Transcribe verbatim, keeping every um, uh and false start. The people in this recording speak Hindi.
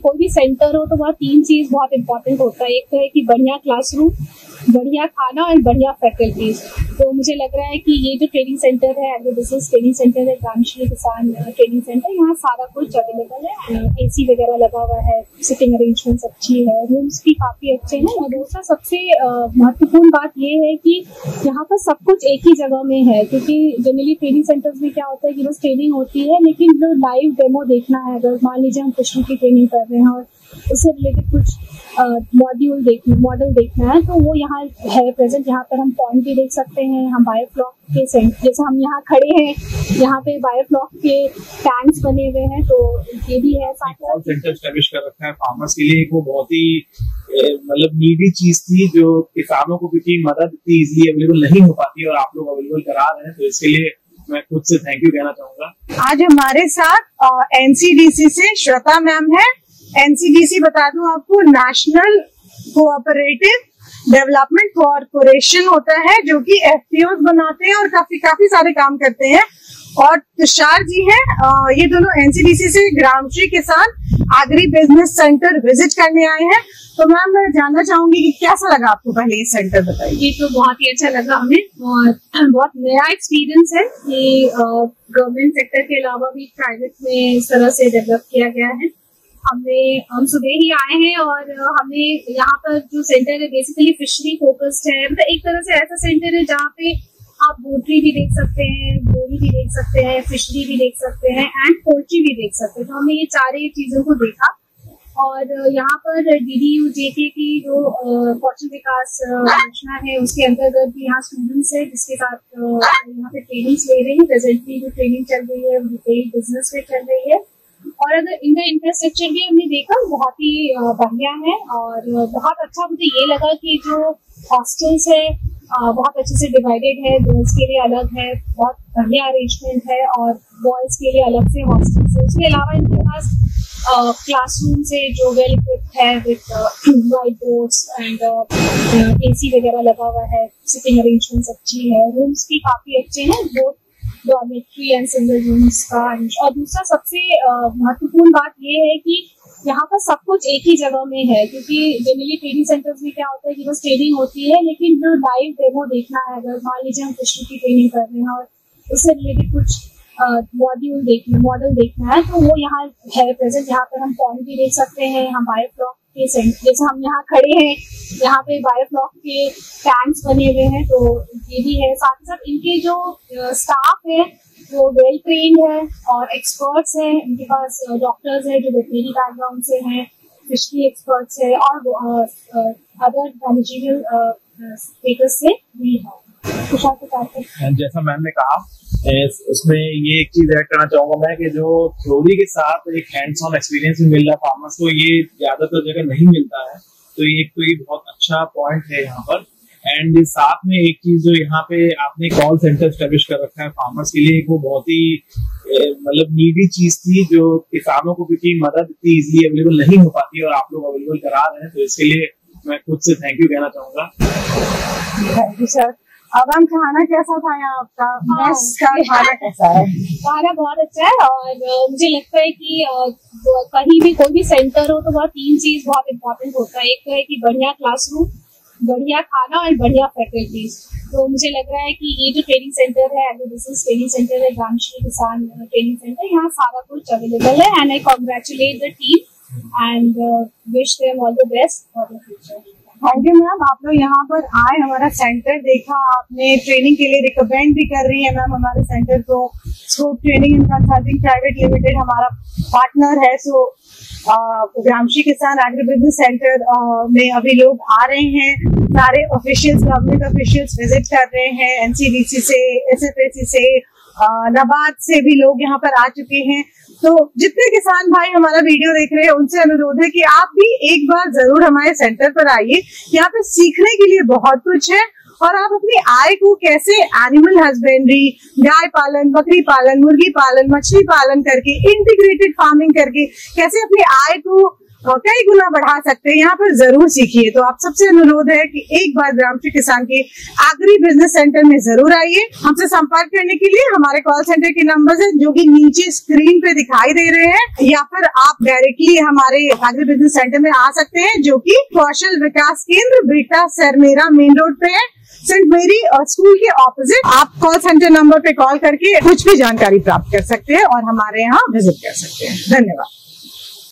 कोई भी सेंटर हो तो वहाँ तीन चीज बहुत इंपॉर्टेंट होता है। एक तो है कि बढ़िया क्लासरूम, बढ़िया खाना और बढ़िया फैकल्टीज। तो मुझे लग रहा है कि ये जो ट्रेनिंग सेंटर है, एग्री बिजनेस ट्रेनिंग सेंटर है, ग्रामश्री किसान ट्रेनिंग सेंटर, यहाँ सारा कुछ अवेलेबल है। एसी वगैरह लगा हुआ है, सिटिंग अरेंजमेंट्स अच्छी है, रूम्स भी काफी अच्छे हैं। और दूसरा सबसे महत्वपूर्ण बात ये है कि यहाँ पर सब कुछ एक ही जगह में है, क्योंकि जनरली ट्रेनिंग सेंटर्स में क्या होता है कि बस ट्रेनिंग होती है, लेकिन जो लाइव डेमो देखना है, अगर मान लीजिए हम फिशरी की ट्रेनिंग कर रहे हैं और उससे रिलेटेड कुछ मॉड्यूल देखना मॉडल देखना है, तो वो यहाँ है प्रेजेंट। यहाँ पर हम पॉइंट भी देख सकते हैं, हम बायोफ्लॉक के सेंट, जैसे हम यहाँ खड़े हैं, यहाँ पे बायोफ्लॉक के टैंक्स बने हुए हैं, तो ये भी है। कॉल सेंटर एस्टैब्लिश कर रखा है फार्मर्स के लिए। वो बहुत ही मतलब नीडी चीज थी जो किसानों को, क्योंकि मदद इतनी इजीली अवेलेबल नहीं हो पाती और आप लोग अवेलेबल करा रहे हैं, तो इसके लिए मैं खुद से थैंक यू कहना चाहूंगा। आज हमारे साथ एनसीडीसी से श्वेता मैम है। एनसीडीसी बता दूं आपको, नेशनल कोऑपरेटिव डेवलपमेंट कॉर्पोरेशन होता है, जो कि एफपीओ बनाते हैं और काफी काफी सारे काम करते हैं। और तुषार जी हैं, ये दोनों एनसीडीसी से ग्रामश्री किसान एग्री बिजनेस सेंटर विजिट करने आए हैं। तो मैम मैं जानना चाहूंगी कि कैसा लगा आपको, पहले ये सेंटर बताइए। ये तो बहुत ही अच्छा लगा हमें, और बहुत नया एक्सपीरियंस है कि गवर्नमेंट सेक्टर के अलावा भी प्राइवेट में इस तरह से डेवलप किया गया है। हमने हम सुबह ही आए हैं और हमें यहाँ पर जो सेंटर है बेसिकली फिशरी फोकस्ड है। मतलब एक तरह से ऐसा सेंटर है जहाँ पे आप बोटरी भी देख सकते हैं, बोरी भी देख सकते हैं, फिशरी भी देख सकते हैं एंड पोल्ट्री भी देख सकते हैं। तो हमने ये सारे चीजों को देखा। और यहाँ पर डीडीयू जेके की जो कौशल विकास योजना है, उसके अंतर्गत भी यहाँ स्टूडेंट्स है जिसके साथ यहाँ पे ट्रेनिंग्स ले रहे हैं। प्रेजेंटली जो ट्रेनिंग चल रही है रिटेल बिजनेस में चल रही है। और अगर इनका इंफ्रास्ट्रक्चर भी हमने देखा, बहुत ही बढ़िया है। और बहुत अच्छा मुझे ये लगा कि जो हॉस्टल्स है बहुत अच्छे से डिवाइडेड है, गर्ल्स के लिए अलग है, बहुत बढ़िया अरेंजमेंट है, और बॉयज के लिए अलग से हॉस्टल्स है। इसके अलावा इनके पास क्लासरूम से जो वेल इक्विप्ड है with white boards and AC वगैरह लगा हुआ है, सिटिंग अरेंजमेंट्स अच्छी है, रूम्स भी काफी अच्छे हैं, both dormitory and single rooms का। और दूसरा सबसे महत्वपूर्ण बात ये है कि यहाँ पर सब कुछ एक ही जगह में है, क्योंकि जनरली ट्रेनिंग सेंटर्स में क्या होता है कि बस ट्रेनिंग होती है, लेकिन जो लाइव डेमो देखना है, अगर मान लीजिए हम फिशरी की ट्रेनिंग कर रहे हैं और उससे रिलेटेड कुछ मॉड्यूल देखना मॉडल देखना है, तो वो यहाँ है प्रेजेंट। यहाँ पर हम पॉइंट भी देख सकते हैं, हम बायोफ्लॉक के सेंट, जैसे हम यहाँ खड़े हैं, यहाँ पे बायोफ्लॉक के टैंक्स बने हुए हैं, तो ये भी है। साथ ही साथ इनके जो स्टाफ है वो वेल ट्रेन्ड है और एक्सपर्ट्स हैं। इनके पास डॉक्टर्स हैं जो वेटरनरी बैकग्राउंड से हैं, फिशरी एक्सपर्ट्स है, और अदर मैनेजरियल स्टेटस से भी है। जैसा मैम ने कहा, उसमें ये एक चीज ऐड करना चाहूंगा मैं कि जो थ्योरी के साथ एक हैंड्स ऑन एक्सपीरियंस भी मिल रहा है फार्मर्स को, ये ज्यादातर जगह नहीं मिलता है। तो ये एक तो ये बहुत अच्छा पॉइंट है यहाँ पर। एंड साथ में एक चीज जो यहाँ पे आपने कॉल सेंटर एस्टैब्लिश कर रखा है फार्मर्स के लिए, वो बहुत ही मतलब नीडी चीज थी जो किसानों को, क्योंकि मदद इतनी इजीली अवेलेबल नहीं हो पाती और आप लोग अवेलेबल करा रहे हैं, तो इसके लिए मैं खुद से थैंक यू कहना चाहूंगा। Thank you sir. अब हम खाना कैसा था यहाँ आपका? हाँ, खाना कैसा है? खाना बहुत अच्छा है। और मुझे लगता है कि कहीं भी कोई भी सेंटर हो तो वह तीन चीज बहुत इंपॉर्टेंट होता है। एक तो है कि बढ़िया क्लासरूम, बढ़िया खाना और बढ़िया फैकल्टीज। तो मुझे लग रहा है कि ये जो ट्रेनिंग सेंटर है, एग्री बिजनेस ट्रेनिंग सेंटर है, ग्रामश्री किसान ट्रेनिंग सेंटर, यहाँ सारा कुछ अवेलेबल है। And I congratulate the team and wish them all the best for the future. Thank you ma'am, आप लोग यहाँ पर आए, हमारा सेंटर देखा, आपने ट्रेनिंग के लिए रिकमेंड भी कर रही है मैम हमारे सेंटर को। Scope training and consulting private limited हमारा पार्टनर है। सो ग्रामश्री किसान एग्री बिजनेस सेंटर में अभी लोग आ रहे हैं, सारे ऑफिशियल्स, गवर्नमेंट ऑफिशियल्स विजिट कर रहे हैं। एनसीडीसी से, एसएफएसी से, नाबार्ड से भी लोग यहाँ पर आ चुके हैं। तो जितने किसान भाई हमारा वीडियो देख रहे हैं उनसे अनुरोध है कि आप भी एक बार जरूर हमारे सेंटर पर आइए। यहाँ पे सीखने के लिए बहुत कुछ है, और आप अपनी आय को कैसे एनिमल हस्बेंड्री, गाय पालन, बकरी पालन, मुर्गी पालन, मछली पालन करके, इंटीग्रेटेड फार्मिंग करके कैसे अपनी आय को कई गुना बढ़ा सकते हैं, यहाँ पर जरूर सीखिए। तो आप सबसे अनुरोध है कि एक बार ग्रामश्री किसान के एग्री बिजनेस सेंटर में जरूर आइए। हमसे संपर्क करने के लिए हमारे कॉल सेंटर के नंबर है जो कि नीचे स्क्रीन पे दिखाई दे रहे हैं, या फिर आप डायरेक्टली हमारे एग्री बिजनेस सेंटर में आ सकते हैं जो कि कौशल विकास केंद्र बेटा सरमेरा मेन रोड पे है, सेंट मेरी स्कूल के ऑपोजिट। आप कॉल सेंटर नंबर पे कॉल करके कुछ भी जानकारी प्राप्त कर सकते हैं और हमारे यहाँ विजिट कर सकते हैं। धन्यवाद।